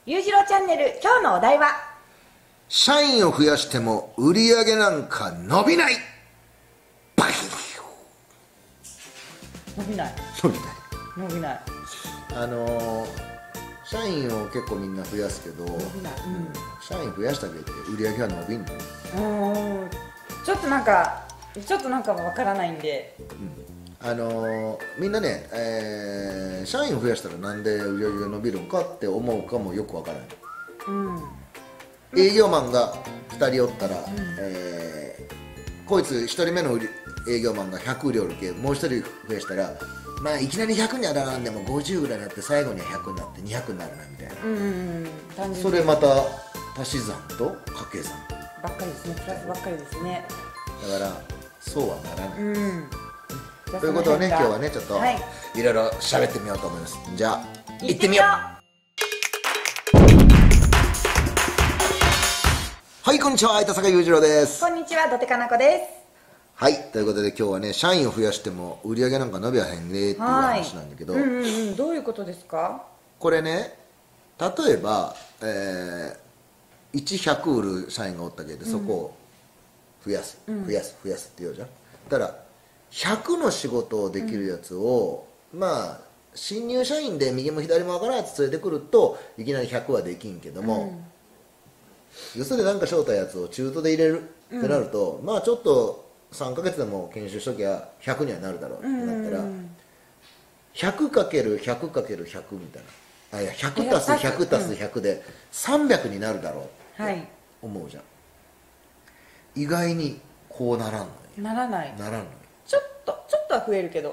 ゆうじろうチャンネル、今日のお題は社員を増やしても売り上げなんか伸びない。バキッ伸びない。 伸びない。 伸びない。 社員を結構みんな増やすけど、 伸びない。 社員増やしたけど売り上げは伸びんの。 ちょっとなんかわからないんで、 みんなね、社員を増やしたらなんで売り上げが伸びるのかって思うかもよくわからない。営業マンが2人おったら、こいつ1人目の営業マンが100売りおるけ、もう1人増やしたら、まあいきなり100にはならんでも50ぐらいになって最後には100になって200になるなみたいな、それまた足し算と掛け算ばっかりですね。プラスばっかりですね。 だからそうはならない、ということはね、今日はねちょっといろいろ喋ってみようと思います。じゃあ行ってみよう。はい、こんにちは、板坂裕次郎です。 こんにちは、土手かな子です。 はい、ということで今日はね、社員を増やしても売り上げなんか伸びはへんねっていう話なんだけど、 どういうことですか？ これね、例えば、100売る社員がおったけど、そこを増やすって言うじゃん。だから100の仕事をできるやつを、まあ新入社員で右も左もわからないやつ連れてくるといきなり100はできんけども、よそでなんかしょうたやつを中途で入れるってなると、まあちょっと3ヶ月でも研修しときゃ100にはなるだろうってなったら、100×100×100 みたいな、いや 100 足す100足す100で300になるだろうって思うじゃん。意外にこうならんのよ。 ならない。 ならんのよ。 ちょっとは増えるけど、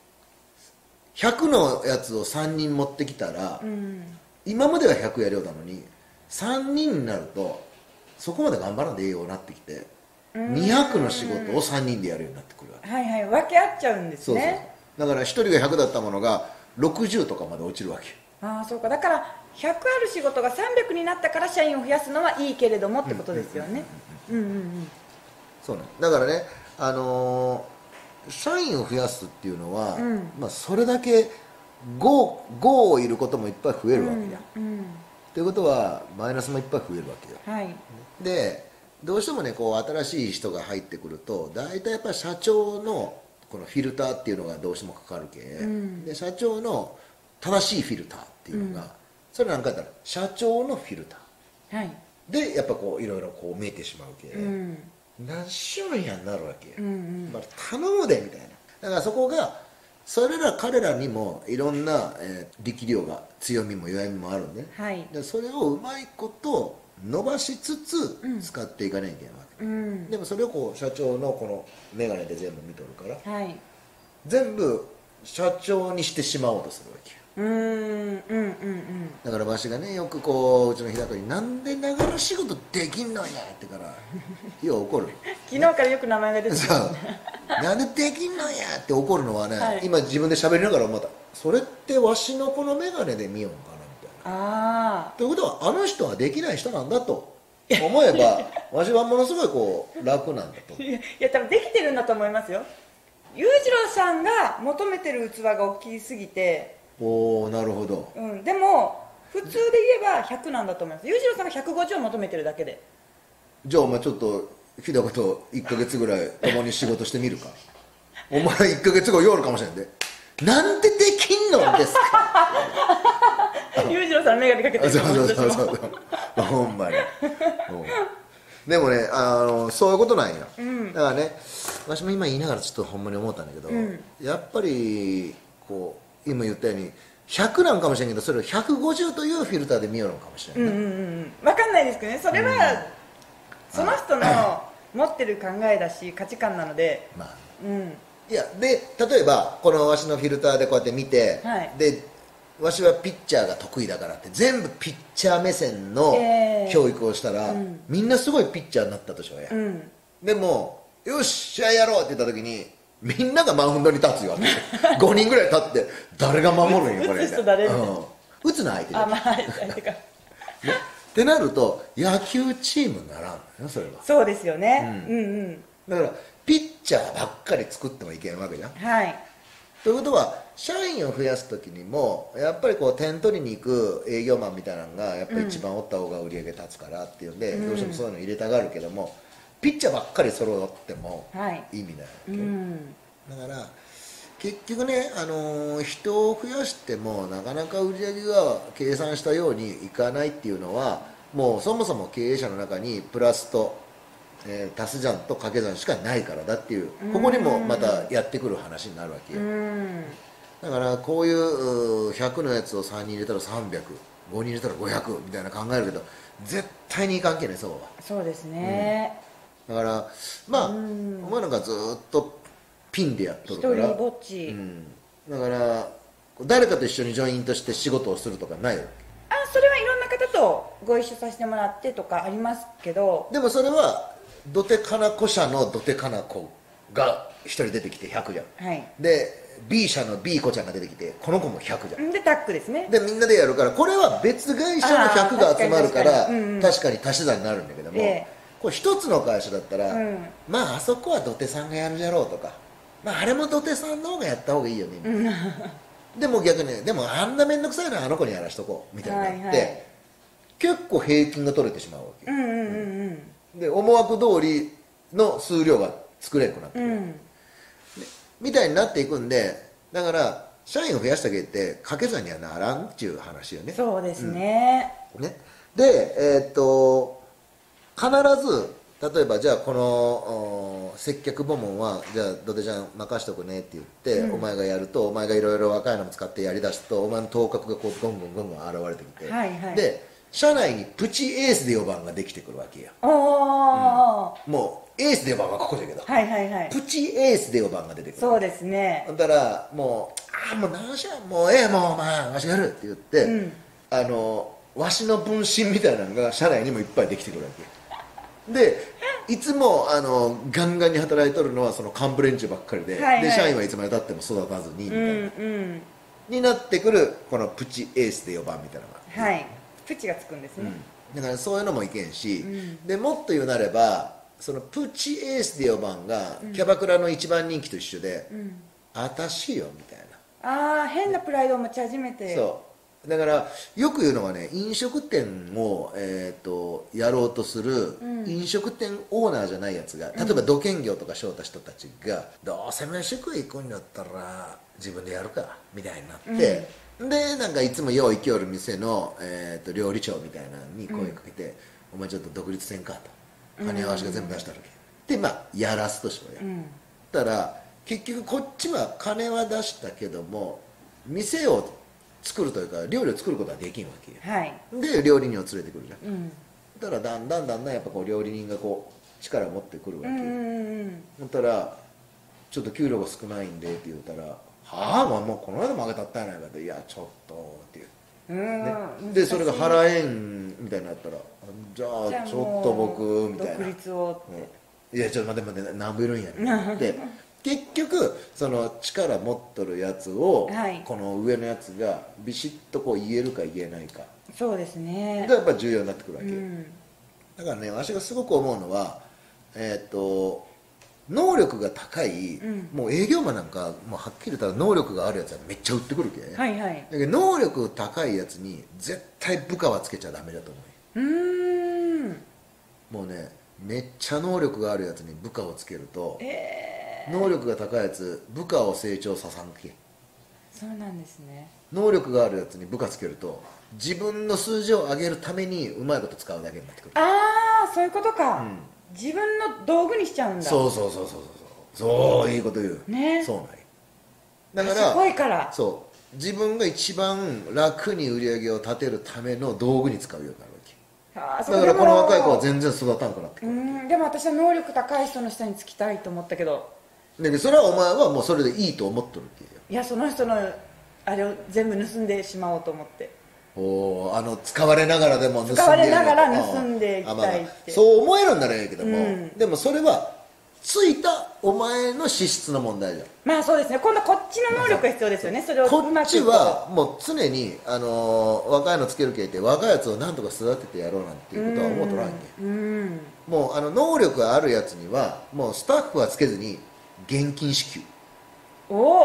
100のやつを3人持ってきたら、今までは100やりょうなのに3人になるとそこまで頑張らんでいいようになってきて、200の仕事を3人でやるようになってくるわけ。 分け合っちゃうんですね。 だから1人が100だったものが60とかまで落ちるわけ。 そうか。だから100ある仕事が300になったから社員を増やすのはいいけれどもってことですよね。 そうね。だからね、社員を増やすっていうのは、まあそれだけ5をいることもいっぱい増えるわけや。ということはマイナスもいっぱい増えるわけよ。でどうしてもね、こう新しい人が入ってくると大体やっぱり社長のこのフィルターっていうのがどうしてもかかるけ、で社長の正しいフィルターっていうのが、それなんかやったら社長のフィルター、でやっぱこういろいろこう見えてしまうけ、何しようんやんなるわけ、まあ、頼むでみたいな。だからそこが彼らにもいろんな、力量が強みも弱みもあるんで、でそれをうまいこと伸ばしつつ使っていかないといけないわけ、でもそれをこう社長のこの眼鏡で全部見とるから、全部社長にしてしまおうとするわけよ。だからわしがね、よくこううちの日高になんでながら仕事できんのやってからよう怒る。 昨日からよく名前が出てきた、 なんでできんのやって怒るのはね、今自分で喋りながら思った。それってわしのこの眼鏡で見ようかなみたいな。ということはあの人はできない人なんだと思えばわしはものすごいこう楽なんだと。 いや多分できてるんだと思いますよ。裕次郎さんが求めてる器が大きすぎて。 なるほど、 でも普通で言えば100なんだと思います。裕次郎さんが150を求めてるだけで。 じゃあお前ちょっと日高と1ヶ月ぐらい共に仕事してみるか。お前1ヶ月後夜かもしれんで、なんでできんのですか。 裕次郎さん眼鏡かけてる。 そうほんまに。でもね、そういうことなんや、だからね、私も今言いながらちょっとほんまに思ったんだけど、やっぱりこう今言ったように100なんかもしれんけど、それを150というフィルターで見ようのかもしれない、分かんないですけどね。それは、その人の持ってる考えだし価値観なので、 いやで例えばこのわしのフィルターでこうやって見て、でわしはピッチャーが得意だからって全部ピッチャー目線の教育をしたら、みんなすごいピッチャーになったとしょうや、でもよし試合やろうって言った時にみんながマウンドに立つよって5人ぐらい立って誰が守るんよこれ。打つの相手でってなると野球チームにならんのよ、それは。 そうですよね。 だからピッチャーばっかり作ってもいけないわけじゃん。 はい。 ということは社員を増やす時にもやっぱりこう点取りに行く営業マンみたいなのがやっぱり一番おった方が売り上げ立つからっていうんで、どうしてもそういうの入れたがるけども、ピッチャーばっかり揃っても意味ないわけ、だから結局ね、人を増やしてもなかなか売り上げが計算したようにいかないっていうのは、もうそもそも経営者の中にプラスと、足す算と掛け算しかないからだっていう、ここにもまたやってくる話になるわけよ。だからこういう100のやつを3人入れたら300、5人入れたら500みたいな考えるけど、絶対にいかんけね、そうは。 そうですね、 だからまあお前なんかずっとピンでやっとるから一人ぼっち、 だから誰かと一緒にジョイントして仕事をするとかないわけ。 それはいろんな方とご一緒させてもらってとかありますけど、 でもそれは土手かな子社の土手かな子が一人出てきて100じゃん、 はい、 で B 社の B 子ちゃんが出てきてこの子も100じゃん、 でタッグですね、 でみんなでやるから、これは別会社の100が集まるから確かに足し算になるんだけども、これ一つの会社だったら、まああそこは土手さんがやるじゃろうとか、まああれも土手さんの方がやった方がいいよねみたいな、でも逆にでもあんな面倒くさいのはあの子にやらしとこうみたいになって、結構平均が取れてしまうわけ、で思惑通りの数量が作れなくなってくる、みたいになっていくんで、だから社員を増やしたけって掛け算にはならんっていう話よね。 そうですね、 で必ず例えばじゃあこの接客部門はじゃあ土手ちゃん任しとくねって言って、お前がやると、お前がいろいろ若いのも使ってやりだすと、お前の頭角がこうゴンゴンゴンゴン現れてきて、で社内にプチエースで4番ができてくるわけよ。もうエースで4番はここだけど、プチエースで4番が出てくる。 そうですね。 だからもうもう何しやもうもうまあわしやるって言って、わしの分身みたいなのが社内にもいっぱいできてくるわけで、いつもガンガンに働いとるのはその幹部連中ばっかりで、で社員はいつまでたっても育たずにみたいな、になってくるこのプチエースで4番みたいなのが、 プチがつくんですね、 だからそういうのもいけんし、でもっと言うなればそのプチエースで4番がキャバクラの一番人気と一緒で、あたしよみたいな、 変なプライドを持ち始めて、 そうだからよく言うのはね、飲食店を、やろうとする、飲食店オーナーじゃないやつが、例えば土建業とかしょうた人たちが、どうせ飯食い行くんだったら自分でやるかみたいになって、でなんかいつもよう行きよる店の、料理長みたいなのに声かけて、お前ちょっと独立せんかと、金合わしが全部出したらけで、まあやらすとしようよ、だから結局こっちは金は出したけども店を作るというか料理を作ることはできんわけよ、で料理人を連れてくるじゃん、だからだんだんやっぱこう料理人がこう力を持ってくるわけよ、そしたらちょっと給料が少ないんでって言ったら、はあもうこの間もあげたったやないかって、いやちょっとっていう、でそれが払えんみたいになったら、じゃあちょっと僕みたいな、 独立をいやちょっと待って何ぶいるんやねんって結局その力持っとるやつを、この上のやつがビシッとこう言えるか言えないか、 そうですね、 がやっぱ重要になってくるわけ、だからね、私がすごく思うのは能力が高い、もう営業マンなんかもうはっきり言ったら能力があるやつはめっちゃ売ってくるけ、だけど能力高いやつに絶対部下はつけちゃダメだと思う。もうね、めっちゃ能力があるやつに部下をつけると、能力が高いやつ部下を成長ささんけ。 そうなんですね。 能力があるやつに部下つけると自分の数字を上げるためにうまいこと使うだけになってくる。 そういうことか、自分の道具にしちゃうんだ。 そういいこと言う、そうなんだから賢いから、 そう自分が一番楽に売り上げを立てるための道具に使うようになるわけだから、この若い子は全然育たんくなってくる。 でも私は能力高い人の下につきたいと思ったけど、 それはお前はもうそれでいいと思っとるわけよ。 いや、その人のあれを全部盗んでしまおうと思って、 使われながらでも使われながら盗んでいきたいって、 そう思えるんならいいけども、でもそれはついたお前の資質の問題じゃん。 まあそうですね、今度はこっちの能力が必要ですよね。それをこっちはもう常に、若いのつけるけって若いやつをなんとか育ててやろうなんていうことは思うとらんけ、もう能力があるやつにはもうスタッフはつけずに現金支給、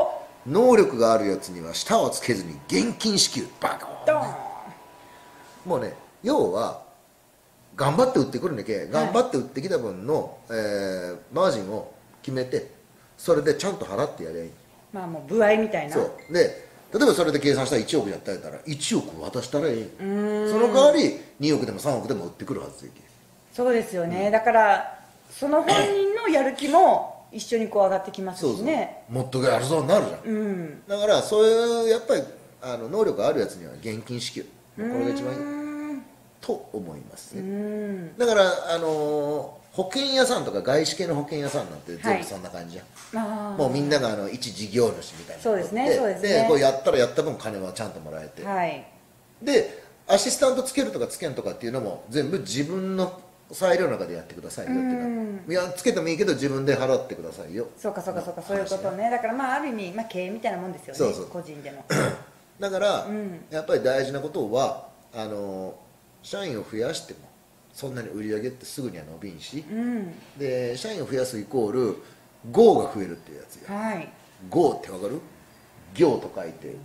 能力があるやつには舌をつけずに現金支給バカドーン。 もうね、要は頑張って売ってくるんだけ、頑張って売ってきた分の、マージンを決めて、それでちゃんと払ってやりゃいい。 まあもう歩合みたいな。 そうで、例えばそれで計算したら1億やったら1億渡したらいい。その代わり2億でも3億でも売ってくるはずで。 そうですよね、だからその本人のやる気も一緒にこう上がってきますしね。 もっとやるぞになるじゃん、だからそういうやっぱり能力があるやつには現金支給、これが一番いいと思いますね。だから保険屋さんとか外資系の保険屋さんなんて全部そんな感じじゃん、もうみんなが一事業主みたいな。 そうですね、そうですね。 でこうやったらやった分金はちゃんともらえて、でアシスタントつけるとかつけんとかっていうのも全部自分の裁量の中でやってくださいよっていうの、いやつけてもいいけど自分で払ってくださいよ。 そうかそうかそうか、そういうことね。だからまあある意味、まあ、経営みたいなもんですよね。そう個人でのだから、やっぱり大事なことは社員を増やしてもそんなに売り上げってすぐには伸びんし、で社員を増やすイコール GO が増えるっていうやつよ、GO ってわかる？行と書いて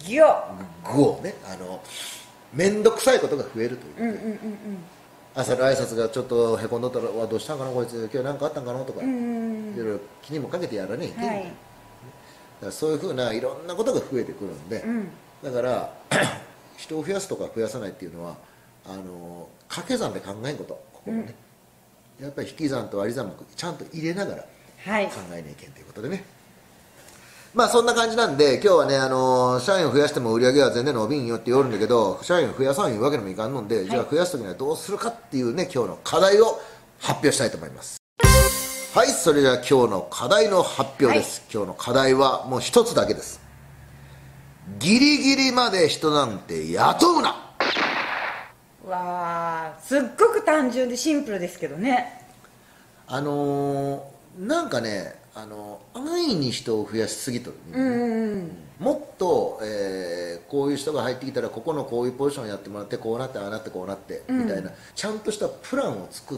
GOね、面倒くさいことが増えるということで、朝の挨拶がちょっとへこんどったら「どうしたんかなこいつ今日何かあったんかな」とかいろいろ気にもかけてやらねえけん、だからそういうふうないろんなことが増えてくるんで、だから人を増やすとか増やさないっていうのは掛け算で考えんこと、ここもね、やっぱり引き算と割り算もちゃんと入れながら考えないけんということでね、まあそんな感じなんで、今日はね社員を増やしても売り上げは全然伸びんよって言われるんだけど、社員を増やさんいうわけにもいかんので、じゃあ増やす時にはどうするかっていうね、今日の課題を発表したいと思います。はい、それでは今日の課題の発表です、今日の課題はもう一つだけです。ギリギリまで人なんて雇うな。 わー、すっごく単純でシンプルですけどね。 なんかね安易に人を増やしすぎとる、もっと、こういう人が入ってきたらここのこういうポジションやってもらってこうなってああなってこうなって、みたいなちゃんとしたプランを作って、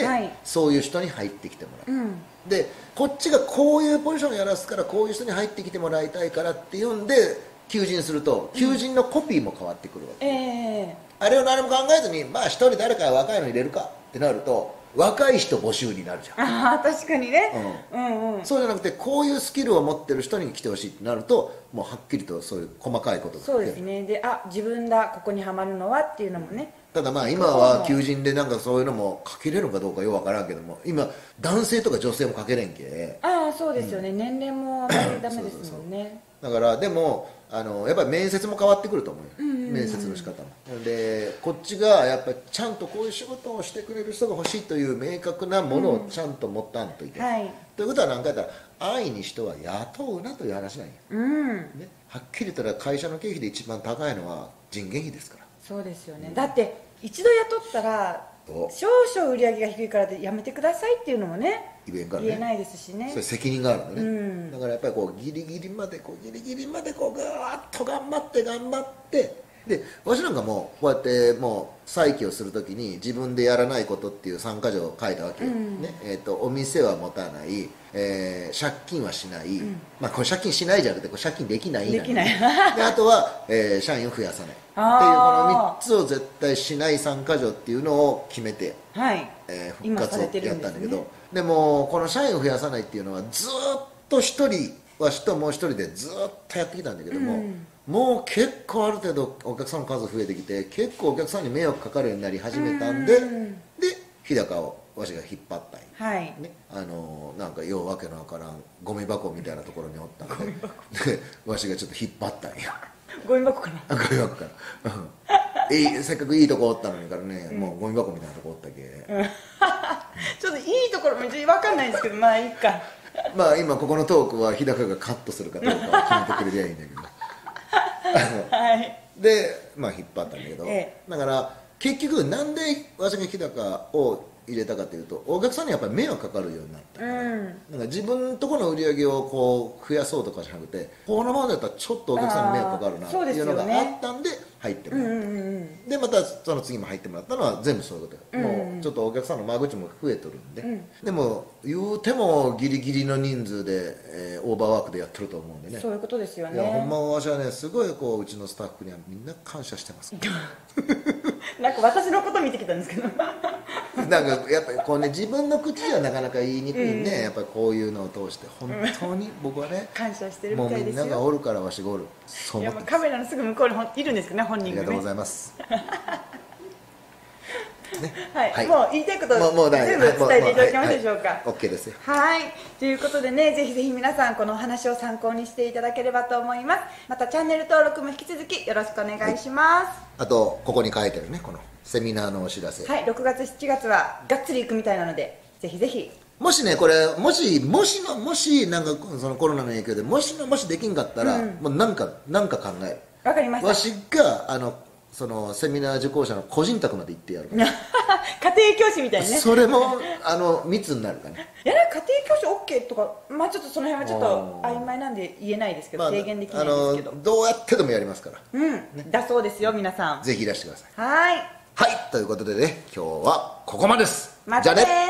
そういう人に入ってきてもらう、でこっちがこういうポジションやらすからこういう人に入ってきてもらいたいからっていうんで求人すると求人のコピーも変わってくるわけ、あれを何も考えずにまあ一人誰か若いの入れるかってなると若い人募集になるじゃん。 ああ確かにね、 そうじゃなくてこういうスキルを持ってる人に来てほしいってなるともうはっきりとそういう細かいことがそうですね。で自分だここにはまるのはっていうのもね、 ただまあ今は求人でなんかそういうのも書けれるのかどうかよくわからんけども、今男性とか女性も書けれんけ。 そうですよね、年齢もあまりダメですもんね。 だからでもやっぱり面接も変わってくると思うよ、面接の仕方も。でこっちがやっぱりちゃんとこういう仕事をしてくれる人が欲しいという明確なものをちゃんと持ったんといて、ということは何か言ったら安易に人は雇うなという話なんや、ね、はっきり言ったら会社の経費で一番高いのは人件費ですから。 そうですよね、だって一度雇ったら少々売り上げが低いからでやめてくださいっていうのもね言えないですしね。 それ責任があるのね、だからやっぱりこうギリギリまでこうガーッと頑張ってでわしなんかもこうやってもう再起をするときに自分でやらないことっていう3か条を書いたわけよ、お店は持たない、借金はしない、まあこれ借金しないじゃなくてこれ借金できないであとは、社員を増やさないっていうこの3つを絶対しない3か条っていうのを決めて、復活をやったんだけど、でもこの社員を増やさないっていうのはずっと一人わしともう一人でずっとやってきたんだけども、もう結構ある程度お客さんの数増えてきて結構お客さんに迷惑かかるようになり始めたんで、日高をわしが引っ張ったんや、なんかようわけのわからんゴミ箱みたいなところにおったんでわしがちょっと引っ張ったんや。 ゴミ箱かな。 ゴミ箱かなせっかくいいとこおったのにからね、もうゴミ箱みたいなとこおったけ、 ちょっといいところめっちゃ分かんないんですけどまあいいか。 まあ今ここのトークは日高がカットするかどうかを決めてくれりゃいいんだけどでまあ引っ張ったんだけど、だから結局なんでわしが日高を入れたかというとお客さんにやっぱり迷惑かかるようになったから、なんか自分のところの売り上げをこう増やそうとかじゃなくてこのままだったらちょっとお客さんに迷惑かかるなっていうのがあったんで入ってもらった、でまたその次も入ってもらったのは全部そういうことよ、もうちょっとお客さんの間口も増えとるんで、でも言うてもギリギリの人数で、オーバーワークでやってると思うんでね。 そういうことですよね。 いやほんまわしはねすごいこううちのスタッフにはみんな感謝してますなんか私のこと見てきたんですけどなんかやっぱりこうね自分の口じゃなかなか言いにくいんで、やっぱりこういうのを通して本当に僕はね感謝してるみたいですよ。 もうみんながおるからわしがおる、そういや思ってカメラのすぐ向こうにいるんですけどね、本人がね。 ありがとうございますね、 はい、もう言いたいこと全部伝えていただけますでしょうか。 OK ですよ。 はい、ということでね、ぜひぜひ皆さんこのお話を参考にしていただければと思います。またチャンネル登録も引き続きよろしくお願いします。 あとここに書いてるねこのセミナーのお知らせ、 はい、6月7月はがっつり行くみたいなので、ぜひぜひ。 もしねこれもしなんかそのコロナの影響でもしできんかったら、もうなんか考える。 わかりました。 わしがそのセミナー受講者の個人宅まで行ってやるから家庭教師みたいにね。 それも密になるからね。 いや、家庭教師 OK とか、まあちょっとその辺はちょっと曖昧なんで言えないですけど、制限できないんですけど、 どうやってでもやりますから、 ね、だそうですよ、皆さんぜひいらしてください。 はい、 はい、ということでね今日はここまでです。 またね。 じゃあね。